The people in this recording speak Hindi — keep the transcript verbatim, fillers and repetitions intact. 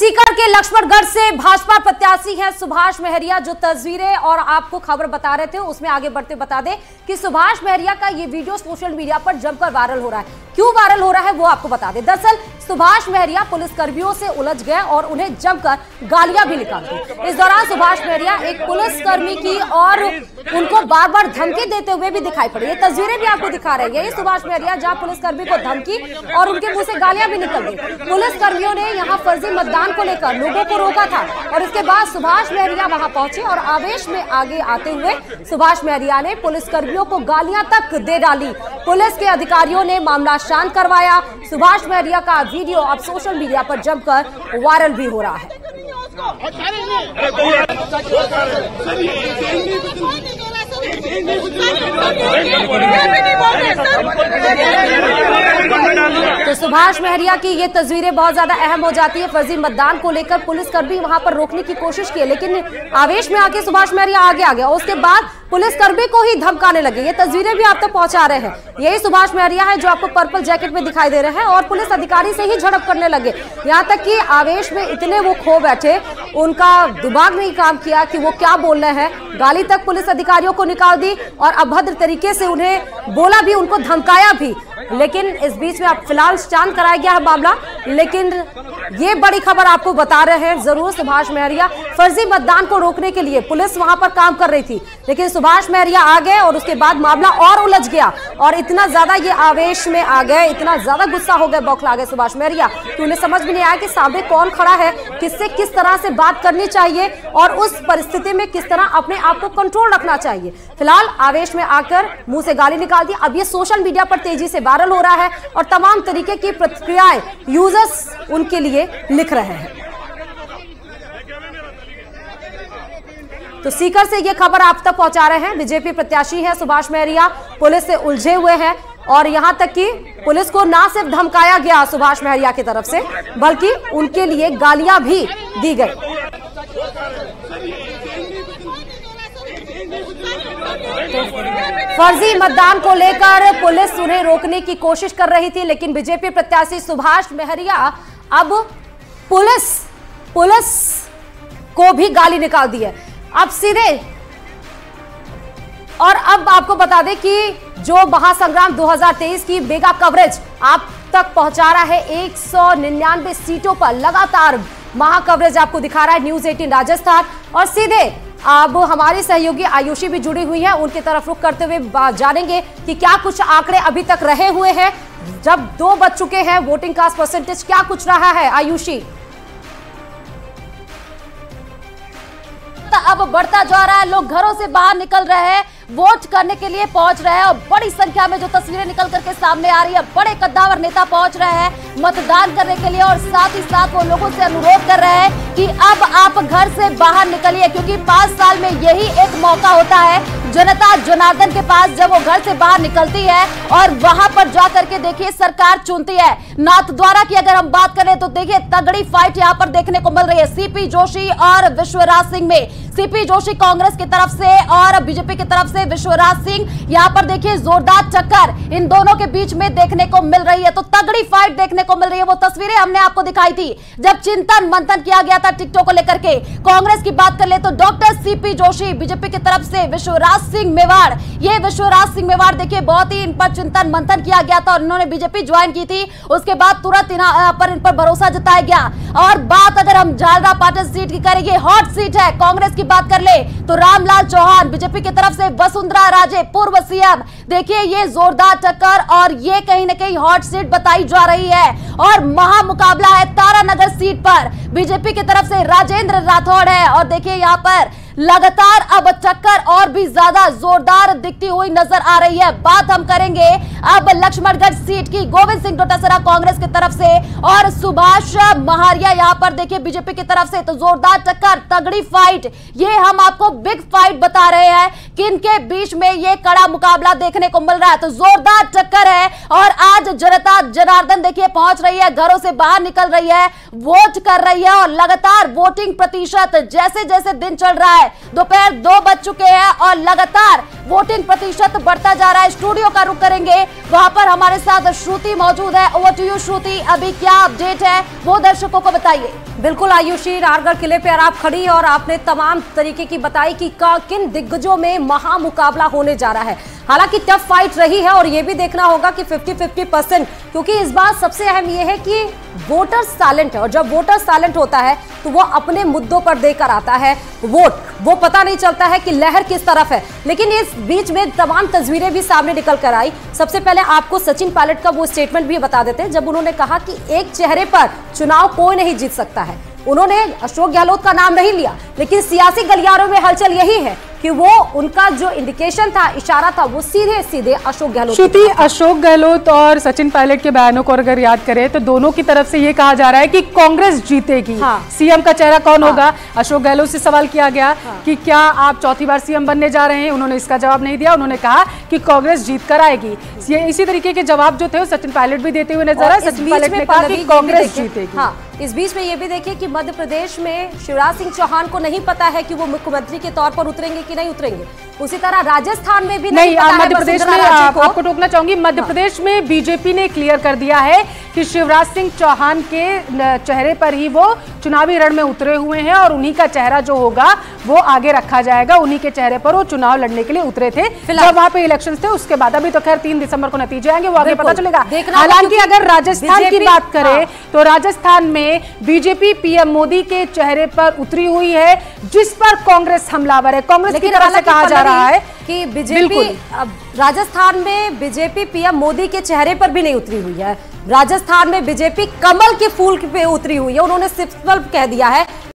सीकर के लक्ष्मणगढ़ से भाजपा प्रत्याशी हैं सुभाष महरिया। जो तस्वीरें और आपको खबर बता रहे थे उसमें आगे बढ़ते बता दें कि सुभाष महरिया का ये वीडियो सोशल मीडिया पर जमकर वायरल हो रहा है। क्यों वायरल हो रहा है वो आपको बता दें। दरअसल सुभाष महरिया पुलिस कर्मियों से उलझ गए और उन्हें जमकर गालियां भी निकाल दी। इस दौरान सुभाष महरिया एक पुलिस कर्मी की और उनको बार बार धमकी देते हुए भी दिखाई पड़ी। ये तस्वीरें भी आपको दिखा रहे हैं। ये सुभाष महरिया जहां पुलिस कर्मी को धमकी और उनके मुंह से गालियां भी निकल दी। पुलिस कर्मियों ने यहाँ फर्जी मतदान को लेकर लोगों को रोका था और इसके बाद सुभाष महरिया वहां पहुंचे और आवेश में आगे आते हुए सुभाष महरिया ने पुलिस कर्मियों को गालियां तक दे डाली। पुलिस के अधिकारियों ने मामला शांत करवाया। सुभाष महरिया का वीडियो अब सोशल मीडिया पर जमकर वायरल भी हो रहा है। तो सुभाष महरिया की ये तस्वीरें बहुत ज्यादा अहम हो जाती है। फर्जी मतदान को लेकर पुलिस कर्मी वहां पर रोकने की कोशिश की, लेकिन आवेश में आके सुभाष महरिया आगे आ गया। उसके बाद पुलिस कर्मी को ही धमकाने लगे। ये तस्वीरें भी आप तक पहुंचा रहे हैं। यही सुभाष महरिया है जो आपको पर्पल जैकेट में दिखाई दे रहे हैं और पुलिस अधिकारी से ही झड़प करने लगे। यहाँ तक कि आवेश में इतने वो खो बैठे, उनका दिमाग नहीं काम किया कि वो क्या बोल रहे हैं। गाली तक पुलिस अधिकारियों को निकाल दी और अभद्र तरीके से उन्हें बोला भी, उनको धमकाया भी। लेकिन इस बीच में अब फिलहाल शांत कराया गया है मामला। लेकिन ये बड़ी खबर आपको बता रहे हैं जरूर। सुभाष महरिया फर्जी मतदान को रोकने के लिए पुलिस वहां पर काम कर रही थी, लेकिन सुभाष महरिया आ गए और उसके बाद मामला और उलझ गया और इतना ज्यादा ये आवेश में आ गए, इतना ज्यादा गुस्सा हो गए, बौखला गए सुभाष महरिया कि उन्हें समझ में नहीं आया कि सामने कौन खड़ा है, किससे किस तरह से बात करनी चाहिए और उस परिस्थिति में किस तरह अपने आप को कंट्रोल रखना चाहिए। फिलहाल आवेश में आकर मुंह से गाली निकाल दी। अब ये सोशल मीडिया पर तेजी से वायरल हो रहा है और तमाम तरीके की प्रतिक्रियाएं यूजर्स उनके लिए लिख रहे हैं। तो सीकर से ये खबर आप तक पहुंचा रहे हैं। बीजेपी प्रत्याशी है सुभाष महरिया, पुलिस से उलझे हुए हैं और यहां तक कि पुलिस को ना सिर्फ धमकाया गया सुभाष महरिया की तरफ से, बल्कि उनके लिए गालियां भी दी गई। तो फर्जी मतदान को लेकर पुलिस उन्हें रोकने की कोशिश कर रही थी, लेकिन बीजेपी प्रत्याशी सुभाष महरिया अब पुलिस पुलिस को भी गाली निकाल दी है। अब सीधे और अब आपको बता दें कि जो महासंग्राम दो हज़ार तेईस की मेगा कवरेज आप तक पहुंचा रहा है, एक सौ निन्यानवे सीटों पर लगातार महा कवरेज आपको दिखा रहा है न्यूज अठारह राजस्थान। और सीधे अब हमारी सहयोगी आयुषी भी जुड़ी हुई है, उनकी तरफ रुख करते हुए जानेंगे कि क्या कुछ आंकड़े अभी तक रहे हुए हैं। जब दो बज चुके हैं, वोटिंग कास्ट परसेंटेज क्या कुछ रहा है आयुषी? अब बढ़ता जा रहा है, लोग घरों से बाहर निकल रहे हैं, वोट करने के लिए पहुंच रहे हैं और बड़ी संख्या में जो तस्वीरें निकल करके सामने आ रही है, बड़े कद्दावर नेता पहुंच रहे हैं मतदान करने के लिए और साथ ही साथ वो लोगों से अनुरोध कर रहे हैं कि अब आप घर से बाहर निकलिए, क्योंकि पांच साल में यही एक मौका होता है जनता जनार्दन के पास जब वो घर से बाहर निकलती है और वहां पर जा करके देखिए सरकार चुनती है। नाथद्वारा की अगर हम बात करें तो देखिए तगड़ी फाइट यहाँ पर देखने को मिल रही है सीपी जोशी और विश्वराज सिंह में। सीपी जोशी कांग्रेस की तरफ से और बीजेपी की तरफ से विश्वराज सिंह, यहाँ पर देखिए जोरदार टक्कर इन दोनों के बीच में देखने को मिल रही है। तो तगड़ी फाइट देखने को मिल रही है। वो तस्वीरें हमने आपको दिखाई थी जब चिंतन मंथन किया गया था टिकटों को लेकर के। कांग्रेस की बात कर ले तो डॉक्टर सीपी जोशी, बीजेपी की तरफ से विश्वराज सिंह मेवाड़, ये विश्वराज सिंह मेवाड़ देखिए बहुत ही इन पर चिंतन मंथन किया गया था और इन्होंने बीजेपी ज्वाइन की थी। उसके बाद तुरंत इन पर इन पर भरोसा जताया गया। और बात अगर हम झालरा पाटन सीट की करेंगे, हॉट सीट है। कांग्रेस की बात कर ले तो रामलाल चौहान, बीजेपी की तरफ से वसुंधरा राजे पूर्व सीएम, देखिए ये जोरदार टक्कर और ये कहीं ना कहीं हॉट सीट बताई जा रही है। और महामुकाबला है तारानगर सीट पर, बीजेपी की तरफ से राजेंद्र राठौड़ है और देखिए यहाँ पर लगातार अब टक्कर और भी ज्यादा जोरदार दिखती हुई नजर आ रही है। बात हम करेंगे अब लक्ष्मणगढ़ सीट की, गोविंद सिंह डोटासरा कांग्रेस की तरफ से और सुभाष महरिया यहाँ पर देखिए बीजेपी की तरफ से। तो जोरदार टक्कर, तगड़ी फाइट, ये हम आपको बिग फाइट बता रहे हैं किनके बीच में ये कड़ा मुकाबला देखने को मिल रहा है। तो जोरदार टक्कर है और आज जनता जनार्दन देखिए पहुंच रही है, घरों से बाहर निकल रही है, वोट कर रही है और लगातार वोटिंग प्रतिशत जैसे जैसे दिन चल रहा है है। दोपहर दो बज चुके हैं और लगातार वोटिंग प्रतिशत बढ़ता जा रहा है। स्टूडियो का रुख करेंगे, वहां पर हमारे साथ श्रुति मौजूद है। ओवर टू यू श्रुति, अभी क्या अपडेट है वो दर्शकों को बताइए। बिल्कुल आयुषी, नाहरगढ़ किले पर आप खड़ी और आपने तमाम तरीके की बताई कि किन दिग्गजों में महामुकाबला होने जा रहा है। हालांकि टफ फाइट रही है और ये भी देखना होगा कि फिफ्टी फिफ्टी परसेंट, क्योंकि इस बार सबसे अहम ये है कि वोटर साइलेंट है और जब वोटर साइलेंट होता है तो वो अपने मुद्दों पर देकर आता है वोट, वो पता नहीं चलता है कि लहर किस तरफ है। लेकिन इस बीच में तमाम तस्वीरें भी सामने निकल कर आई। सबसे पहले आपको सचिन पायलट का वो स्टेटमेंट भी बता देते हैं जब उन्होंने कहा कि एक चेहरे पर चुनाव कोई नहीं जीत सकता है। उन्होंने अशोक गहलोत का नाम नहीं लिया, लेकिन सियासी गलियारों में हलचल यही है कि वो उनका जो इंडिकेशन था, इशारा था, वो सीधे सीधे अशोक गहलोत। श्रुति, अशोक गहलोत और सचिन पायलट के बयानों को अगर याद करें तो दोनों की तरफ से ये कहा जा रहा है कि कांग्रेस जीतेगी। हाँ। सीएम का चेहरा कौन हाँ। होगा? अशोक गहलोत से सवाल किया गया हाँ। कि क्या आप चौथी बार सीएम बनने जा रहे हैं, उन्होंने इसका जवाब नहीं दिया। उन्होंने कहा कि कांग्रेस जीत कर आएगी। ये इसी तरीके के जवाब जो थे वो सचिन पायलट भी देते हुए नजर आए। सचिन पायलट ने कहा कि कांग्रेस जीतेगी। हाँ, इस बीच में ये भी देखिए कि मध्य प्रदेश में शिवराज सिंह चौहान को नहीं पता है कि वो मुख्यमंत्री के तौर पर उतरेंगे कि नहीं उतरेंगे। उसी तरह राजस्थान में भी नहीं, नहीं पता मध्य प्रदेश में आप, आपको टोकना चाहूंगी। मध्य हाँ। प्रदेश में बीजेपी ने क्लियर कर दिया है कि शिवराज सिंह चौहान के चेहरे पर ही वो चुनावी रण में उतरे हुए हैं और उन्हीं का चेहरा जो होगा वो आगे रखा जाएगा। उन्हीं के चेहरे पर वो चुनाव लड़ने के लिए उतरे थे जब वहां पे इलेक्शन थे। उसके बाद अभी तो खैर तीन दिसंबर को नतीजे आएंगे, वो आगे पता चलेगा। हालांकि अगर राजस्थान की बात करें तो राजस्थान में बीजेपी पीएम मोदी के चेहरे पर उतरी हुई है, जिस पर कांग्रेस हमलावर है। कांग्रेस की तरफ से कहा जा रहा है कि बीजेपी राजस्थान में बीजेपी पीएम मोदी के चेहरे पर भी नहीं उतरी हुई है। राजस्थान में बीजेपी कमल के फूल पे उतरी हुई है। उन्होंने सिर्फ कह दिया है